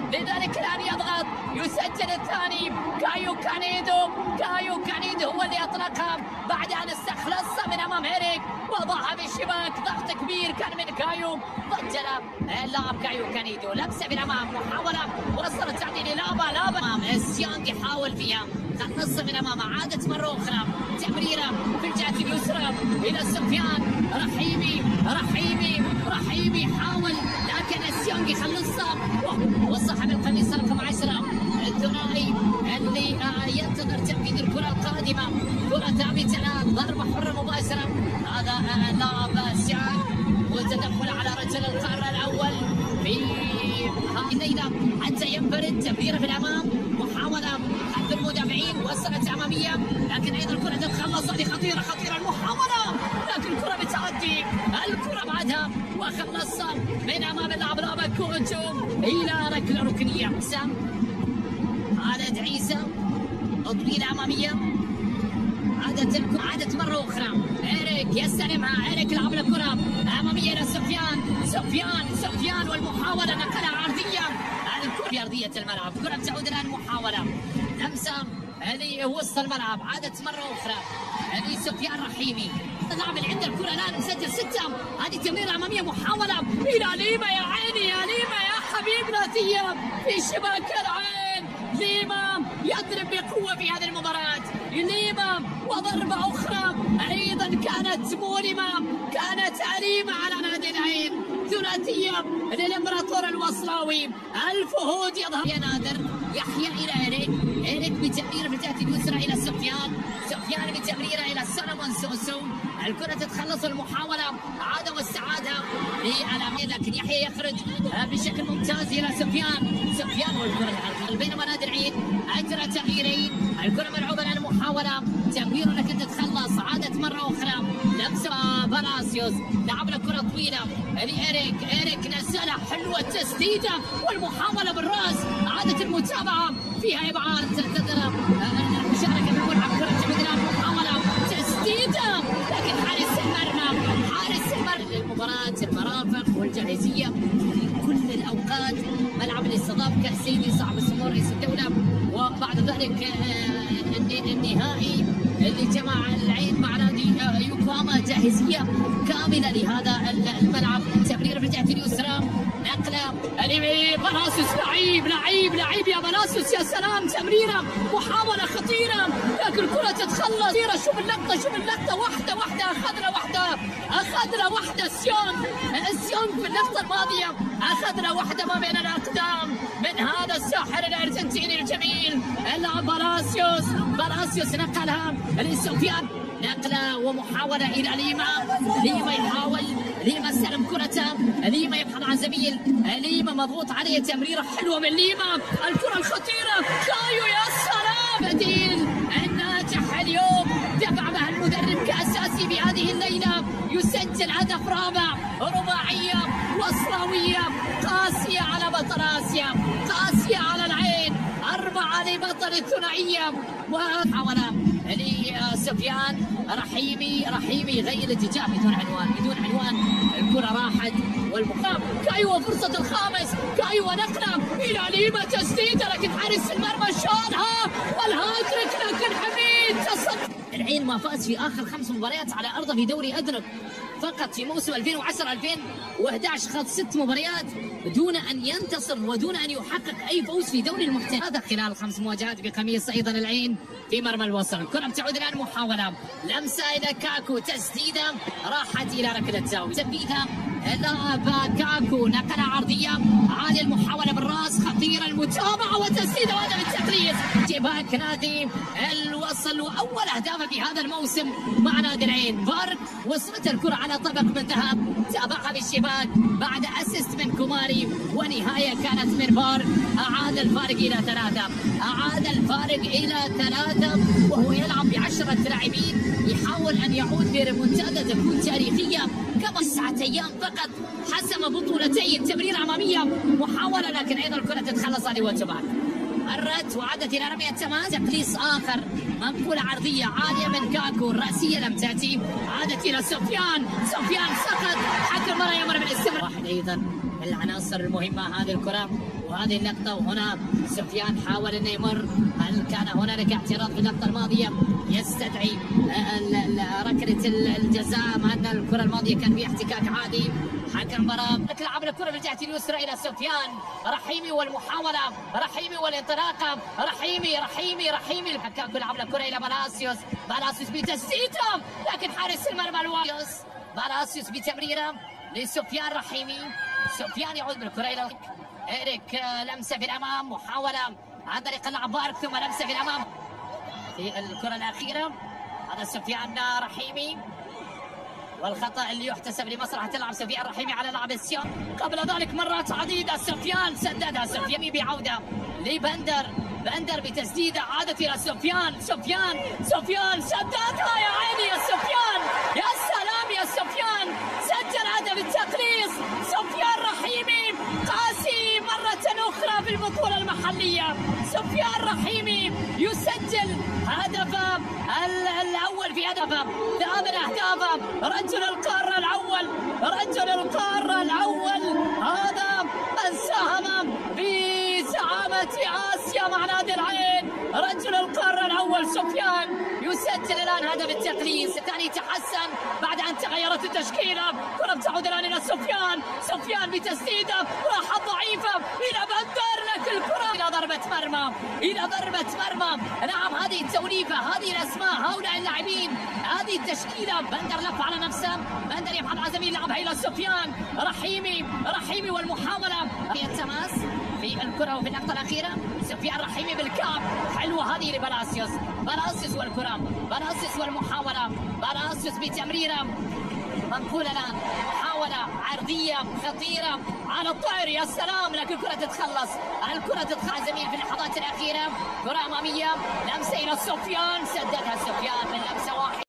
لذلك الآن يضغط يسجل الثاني. كايو كانيدو هو اللي أطلقها بعد أن استخلص من أمام إيريك وضعها بالشباك. ضغط كبير كان من كايو، ضجل اللاعب كايو كانيدو، لمسة بالأمام، محاولة وصلت تعديل لابا سيونغ يحاول فيها، خلص من أمامه، عادت مرة أخرى تمريرة في الجهة اليسرى إلى سفيان. رحيمي حاول لكن سيونغ يخلصها وصاحب القميص رقم 10 الثنائي اللي ينتظر تنفيذ الكرة القادمة. كرة ثابتة الآن، ضربة حرة مباشرة، هذا لاعب سيونغ وتدخل على رجل القارة الأول في هذه الليلة حتى ينفرد. تمريرة في الأمام، محاولة خلف المدافعين، وصلت أمامية لكن أيضا الكرة تتخلص. هذه خطيرة المحاولة لكن الكرة بتعدي، الكرة بعدها وخلصها من أمام اللاعب لابا كوتشو إلى ركلة ركنية. خالد عيسى تطويلة أمامية، عادت مرة أخرى. إيريك يستلمها، إيريك لعب الكرة أمامية إلى سفيان والمحاولة نقلها عرضية. الكرة في أرضية الملعب، كرة تعود الآن، محاولة لمسة هذه وسط الملعب، عادت مرة أخرى هذه سفيان رحيمي. اللاعب اللي عنده الكرة الآن مسجل 6. هذه تمريرة أمامية، محاولة إلى ليما. يا عيني يا ليما يا حبيبنا ثياب في شباك العين. ليما يضرب بقوة في هذه المباراة، ليما وضربة أخرى أيضا كانت مؤلمة، كانت أليمة على نادي العين. ثلاثية للإمبراطور الوصلاوي، الفهود يظهر يا نادر. يحيى إلى إيريك بتمريرة في الجهة اليسرى إلى سفيان بتمريرة إلى سولومون سوسو. الكرة تتخلص، المحاولة عادة واستعادة للأمام لكن يحيى يخرج بشكل ممتاز إلى سفيان والكرة العرضية. بينما نادي العين أجرى تغييرين، الكرة ملعوبة الآن، محاولة تمرير لكن تتخلص، عادت مرة أخرى لمسة بلاسيوس، لعب الكرة طويلة لإيريك نزلها حلوة، تسديدة والمحاولة بالرأس، عادت المتابعة فيها إبعاد. تنتظر المشاركة في الملعب، كرة تعود الآن، محاولة تسديدة لكن حارس المرمى للمباراة، المرافق والجاهزية في كل الأوقات. ملعب اللي استضاف كأس سيدي صاحب السمو رئيس الدولة، وبعد ذلك النهائي اللي جمع العين مع نادي يوكوهاما، جاهزية كاملة لهذا الملعب. تمرير في الجهة اليسرى، نقلة بلاسيوس، لعيب يا بلاسيوس، يا سلام، تمريرة، محاولة خطيرة لكن الكرة تتخلص. شوف اللقطة، واحدة أخذنا واحدة سيونغ في اللقطة الماضية، أخذنا واحدة ما بين الأقدام من هذا الساحر الأرجنتيني الجميل اللاعب بلاسيوس نقلها لسفيان، نقلة ومحاولة إلى ليما استلم كرته، ليما يبحث عن زميل، ليما مضغوط عليه، تمريرة حلوة من ليما، الكرة الخطيرة، كايو يا سلام، بديل الناجح اليوم دفع به المدرب كأساسي بهذه الليلة، يسجل هدف رابع، رباعية وصلاوية قاسية على بطل آسيا، قاسية على العين، 4 لبطل الثنائية. وحاولة لسفيان رحيمي غير الاتجاه بدون عنوان، الكرة راحت والمقام كايو، فرصة الخامس، كايو ونقلة إلى ليما، تسديدة لكن حارس المرمى شالها والهاتريك لكن حميد تصدى. العين ما فاز في آخر 5 مباريات على أرضه في دوري أدرك فقط في موسم 2010-2011، خاض 6 مباريات دون أن ينتصر ودون أن يحقق أي فوز في دوري المحترف. هذا خلال 5 مواجهات بقميص أيضا العين في مرمى الوصل. الكرة بتعود الآن، محاولة لمسة إلى كاكو، تسديدة راحت إلى ركلة زاوية، تنفيذها لاعب كاكو، نقلة عرضية عالية، المحاولة بالراس خطيرة، المتابعة وتسديدة، وهذا بالتقليص شباك نادي الوصل، وأول أهدافه في هذا الموسم مع نادي العين. فارك وصلت الكرة على طبق من ذهب، تابعها بالشباك بعد أسيست من كوماري، ونهاية كانت من فارك، أعاد الفارق إلى 3 وهو يلعب ب10 لاعبين، يحاول أن يعود بريمونتادا تكون تاريخية. قبل 9 أيام فقط حسم بطولتي التمرير أمامية، محاولة لكن أيضا الكرة تتخلص على وجبات، مرت وعادت إلى رمية تماس، تقليص آخر، منقولة عرضية عالية من كاكو، الرأسية لم تأتي، عادت إلى سفيان سقط، حتى المرة يمر بالاستمرار. ايضا من العناصر المهمه هذه الكره وهذه اللقطه. وهنا سفيان حاول انه يمر، هل كان هنالك اعتراض في اللقطه الماضيه يستدعي ركله الجزاء، مع ان الكره الماضيه كان فيها احتكاك عادي. حكم المباراه لعب الكره بالجهه اليسرى الى سفيان رحيمي والمحاوله، رحيمي والانطلاقه، رحيمي الحكاك لعب الكره الى بالاسيوس بتسديده، لكن حارس المرمى الوايوس بالاسيوس بتمريره لسفيان رحيمي. سفيان يعود بالكره الى إيريك، لمسه في الامام، محاوله عن طريق اللعب بارك، ثم لمسه في الامام في الكره الاخيره. هذا سفيان رحيمي، والخطا اللي يحتسب لمصلحه اللاعب سفيان رحيمي على لاعب السيون. قبل ذلك مرات عديده سفيان سددها، سفيان بعوده لبندر، بندر بتسديده عادت الى سفيان سددها. يا عيني يا سفيان، يا سلام يا سفيان، سجل هدف التقليص سفيان رحيمي، قاسي مرة أخرى في البطولة المحلية. سفيان رحيمي يسجل هدفه الأول في هدفه، لا من أهدافه، رجل القارة الأول، هذا من ساهم في زعامة آسيا مع نادي العين، رجل القارة الأول سفيان يسجل الآن هدف التقليص. الثاني يتحسن بعد أن تغيرت التشكيلة. كرة تعود الآن إلى سفيان بتسديده، راحة ضعيفة إلى بندر، لكن الكرة إلى ضربة مرمى. نعم، هذه التوليفة، هذه الأسماء، هؤلاء اللاعبين، هذه التشكيلة. بندر لف على نفسه، بندر يبحث عن زميل لعبها إلى سفيان رحيمي والمحاولة في التماس في الكرة وفي اللقطة الأخيرة. سفيان رحيمي بالكعب، حلوة هذه لبالاسيوس والكرة، بالاسيوس والمحاولة، بالاسيوس بتمريرة منقولة الآن، محاولة عرضية خطيرة على الطائر، يا سلام، لكن الكرة تتخلص زميل في اللحظات الأخيرة. كرة أمامية، لمسة إلى سفيان، سددها سفيان من لمسة واحدة.